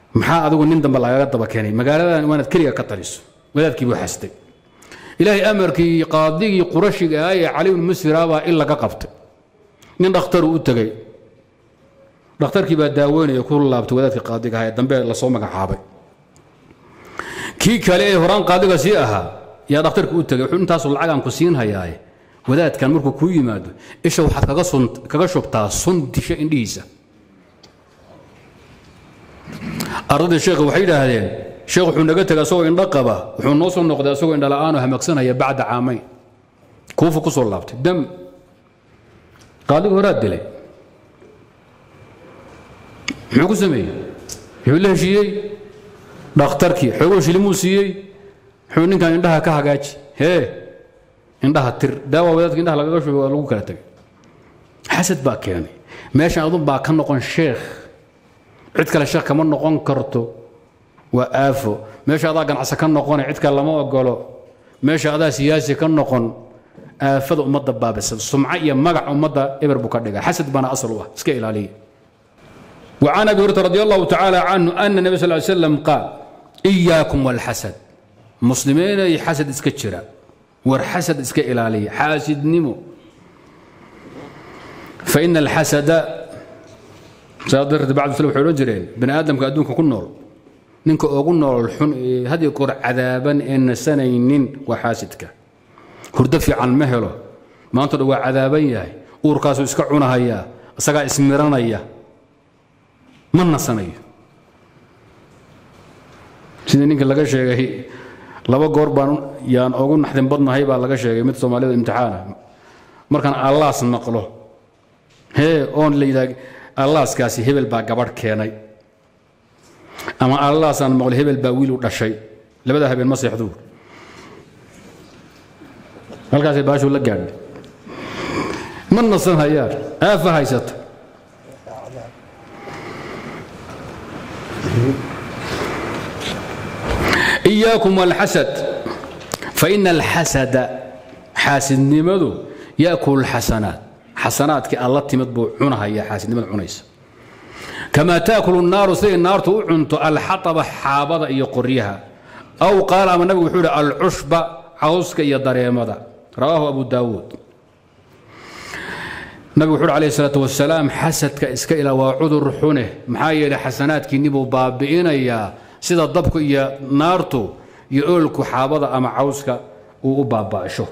maxaa adigu nin dambe lagaga daba keenay magaaladan waanad keliga ka taliso wadaadkii buu xastay ilaahay amarkii qaadigii qurashiga ah ee cali ibn musira baa in laga qabtay nin dhakhtar u tagay dhakhtarkii baa daaweynaya ku laabtay wadaadkii qaadiga ah ee dambe la soo magacaabay kii kale ee horaan qaadiga sii ahaa yaa dhakhtarkii u tagay wuxuu intaas lacag aan ku siin hayaaye wadaadkan markuu ku yimaado isha waxaad kaga shubtaa sun disha indhihiisa ardayda sheekhu waxay yidhaahdeen sheekh wuxuu naga tegay asagoo indho qaba wuxuu noo soo noqday asagoo indho la'aan oo hamagsanaya bacda caamayn kuufu ku soo laabtay dam qaadigu horaad dilay muxuu ku sameeyey wuxuu la heshiiyey dhakhtarkii xoogoo shilimuu siiyey wuxuu ninkan indhaha ka hagaaji hee indhaha tir daawa wadaadka indhaha lagaga shubay waa lagu kala tegay xasad baa keenay meeshan adun baa ka noqon sheekh cid kale sheekh kama noqon karto waa aafo meesha adaa ganacsi ka noqonay cid kale lama ogolo meesha adaa siyaasi ka noqon aafada ummadda baabisa sumco iyo magac ummadda eber buu ka dhigaa xasad baana asal u ah iska ilaaliya وعن ابي هريره رضي الله تعالى عنه ان النبي صلى الله عليه وسلم قال اياكم والحسد مسلمين حسد اسكجرا والحسد اسك الالي حاسد نمو فان الحسد صادر بعد سلوح رجلين بني ادم كادونك كنول نينك اوغو نول خن هدي كور عذابا ان سنين وحاسدك هرد في عن مهله ما انت دوا عذابا ياي اوركاسو اسك cunahaya isaga ismiranaya ma nasanayo sida ninka laga sheegay laba goor baan yaan ugu naxdin badnahay baa laga sheegay mid Soomaalida imtixaana markan Allah maqlo hee on leeyahay Allah iskaasi hebel baa gabadh keenay ama Allah san maqlo hebel baa wiil u dhashay labada habeen ma seexdo halkaas ay baashu la gaadhay ma nasanaya aafa haysata إياكم والحسد فإن الحسد حاسد نمدو يأكل الحسنات حسنات كالله تمدبو عنها يا حاسد نمد عنيس كما تأكل النار سي النار تعنت الحطب حابض يقريها أو قال أما النبي وحول العشب عوسك يضريمضا رواه أبو داود النبي وحول عليه الصلاة والسلام حسد كإسك إلى وعذر حنه محايا حسنات كنبو بابئين يا sida dabku iyo naartu iyo oolku xaabada ama cawska uu baabaasho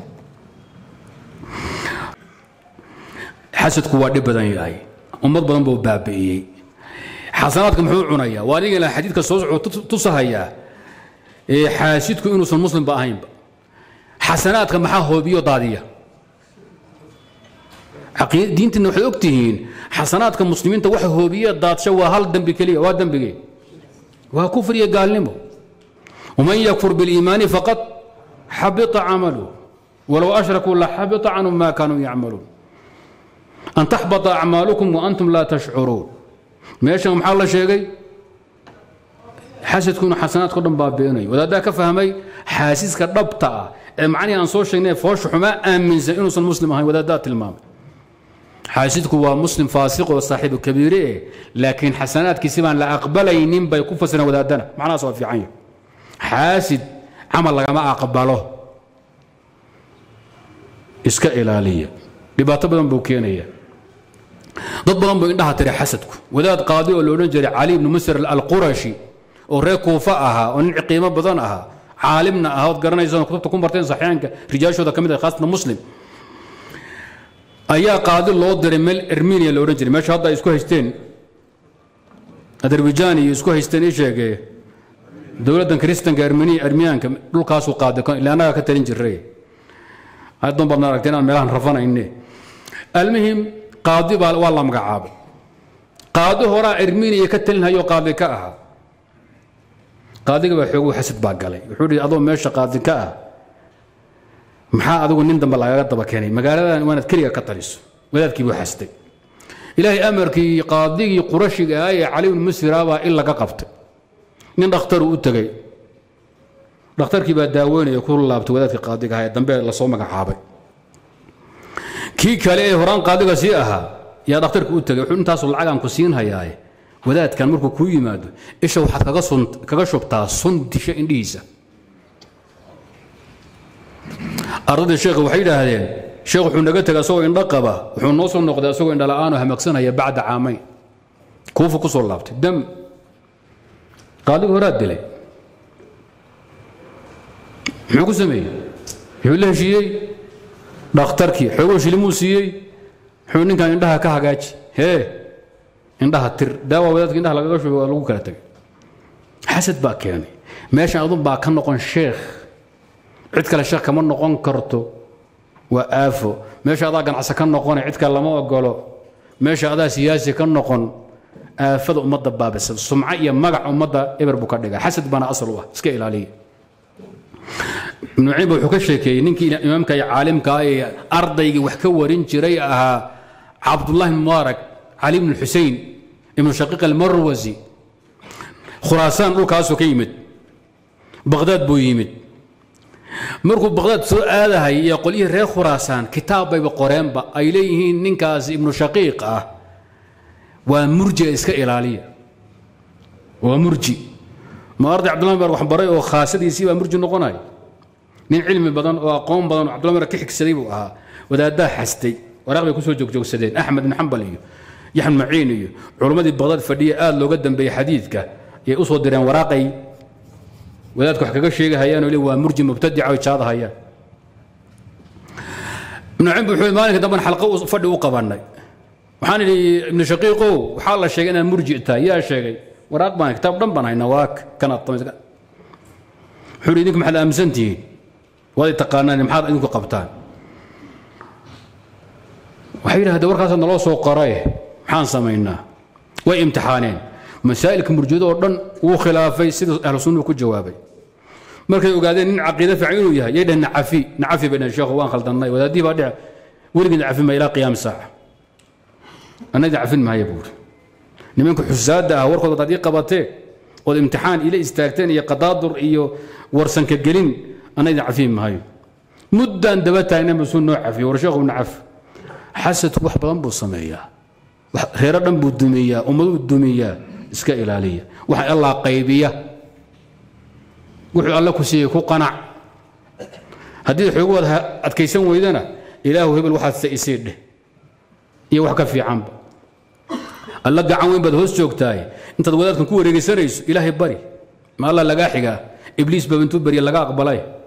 xasadku waa dhib badan yahay ummad badan buu baabi'iyay xasanaadka muxuu cunaya waa niga la xadiidka soo socdo tusahaya xaasidku inuusan muslim ba ahayn xasanaadka maxaa hoobiyo daadiya diintina waxay ogtihiin xasanaadka muslimiinta waxa hoobiyo daadsho waa hal dambi kaliya waa dambigee وكفر يقالنمو ومن يكفر بالإيمان فقد حبط عمله ولو أشركوا لحبط عنهم ما كانوا يعملون أن تحبط أعمالكم وأنتم لا تشعرون ما يشغل محل الله شيء حاسد تكون حسنات كلهم بابيني ولا ذاك فهمي حاسس كربطة معني أن صوش شيء فوش حما أمن زينوس المسلم هاي ولا ذات المام حاسدك هو مسلم فاسق وصاحب كبيره لكن حسنات كسبان لا أقبلين بيكون سنة ودادنا معناه صار في عين حاسد عمل ما أقبله إسكا إلالية بباطبنا بوكينية ضد بلان بإنها تري حسدك وذات قاضي ولو نجري علي بن مسر القرشي وريكو فأها ونعقيمة بضنها عالمنا أهود قرنا يزون كتبتكم مرتين صحيحان رجال شو ذا كمية خاصة مسلم ayaa qaadi loo diray meel Armenia loo ranjiray meesha hadda isku haysteen Azerbaijan iyo isku haysteen ee sheegay dawladdan Kristanka Armeniyaanka dhulkaas uu qaaday ilaa anaga ka talin jiray haddii baan aragteen aan meelahan rafanayne almuhim qaadi baa waa la magacaabay qaadi hore Armenia ka talinhayo qaadi ka ah qaadiga waa xoog xasad baa galay wuxuu yiri adoo meesha qaadi ka ah maxaa adigu nin dambe lagaga daba keenay magaaladan waanad kaliya ka taliso wadaadkii buu xastay ilaahay amarkii qaadigii qurashiga ah ee cali ibn musira baa in laga qabtay nin dhakhtar u tagay dhakhtarkii baa daaweynaya ku laabtay wadaadkii qaadiga ah ee dambe la soo magacaabay kii kale ee horaan qaadiga sii ahaa yaa dhakhtarkii u tagay wuxuu intaas lacag aan ku siin hayaaye wadaad kan markuu ku yimaado isha waxaad kaga shubtaa sundisha indhihiisa ardada sheekhu waxay yiraahdeen sheekhu wuxuu naga tagaa soo indha qaba wuxuu noo soo noqday asagoo indha la'aan oo hamagsanaya bacda caamayn kuufu ku soo laabtay dam qaadigu horaad dilay muxuu ku sameeyey wuxuu la heshiiyey dhakhtarkii xoogoo shilimuu siiyey wuxuu ninkan indhaha ka hagaaji hee indhaha tir daawa wadaadka indhaha lagaga shubay waa lagu kala tagay xasad baa keenay meeshan adun baa ka noqon sheekh cid kale sheekh kama noqon karto waa aafo meesha adaa ganacsi ka noqonay cid kale lama ogolo meesha adaa siyaasi ka noqon aafada ummadda baabisa sumca iyo magac ummadda eber buu ka dhigaa xasad baana asal u ah iska ilaaliya ibnu ciib wuxuu ka sheekeeyey ninkii imaamka iyo caalimka ee ardaygii wax ka warin jiray ahaa cabdullaahi mubaarak cali ibnu xusein ibnu shaqiiq almarwasi khuraasaan dhulkaasuu ka yimid baqdaad buu yimid markuu baqdaad soo aadahay iyo qolyihii reer khuraasaan kitaab bayba qoreenba ay leeyihiin ninkaasi ibnu shaqiiq ah waa murji iska ilaaliya waa murji ma arday cabdullahi mubaarak wax baray oo khaasadiisii baa murji noqonay nin cilmi badan oo aqoon badan oo cabdullahi mubaarak ka xigsaday buu ahaa wadaaddaa xastay waraaq bay ku soo joogjoogsadeen axmed ibn xambal iyo yaxn maciin iyo culimmadii baqdaad fadhiya aad looga dambeeyey xadiidka ayay u soo direen waraaqay wadaadku wax kaga sheegahayaan oo waa murji mubtadica oo jaada hayaan ibnu ciib wuxuu maalinka damban xalqa fadhi u qabanay waxaan idhi ibnu shaqiiqow waxaa la sheegay inaad murji tahay yaa sheegay waraaq baan kitaab dhan baan haynaa waa kanaad wuxuu idhi idinku maxaad aaminsan tihiin waad taqaanaan maxaad idinku qabtaan waxay yidhahdeen warkaasaad naloo soo qoray maxaan samaynaa way imtixaaneen masaa'ilka murjida oo dhan wuu khilaafay sida ahlu sunnuhu ku jawaabay markay ogaadeen nin caqiide fiican inuu yahay yay dhaheen nacafi bay dhaheen sheekhu waan khaldannay wadaadihii baa dhici weligii nacafin ma ilaa qiyaam saaca annaga nacafin mahaya buuri nimanka xusaadda ah warkood wadaad ii qabatee ood imtixaan ila istaagteen iyo qadaadur iyo warsanka gelin annaga nacafin mahayo muddaan daba taagna masuu noo cafiyo war sheekhu nacaf xasadku wax badan buu sameeyaa reero dhan buu dumiyaa ummaduu dumiyaa iska ilaaliya waxa allah qaybiya wuxuu alla ku siiyey ku qanac haddii xoogooda adkaysan weydana ilaahu hebel waxaad saisii dheh iyo wax ka fiicanba alla gacan weyn baad hoos joogtahay intaad wadaadkan ku wareegaysanayso ilaahay bari ma alla lagaa xigaa ibliis baa intuu bariya laga aqbalay